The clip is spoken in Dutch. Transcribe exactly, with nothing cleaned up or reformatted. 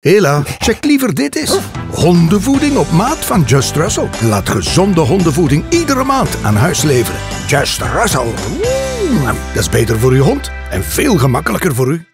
Hela, check liever dit eens. Hondenvoeding op maat van Just Russell. Laat gezonde hondenvoeding iedere maand aan huis leveren. Just Russell. Mm, dat is beter voor uw hond en veel gemakkelijker voor u.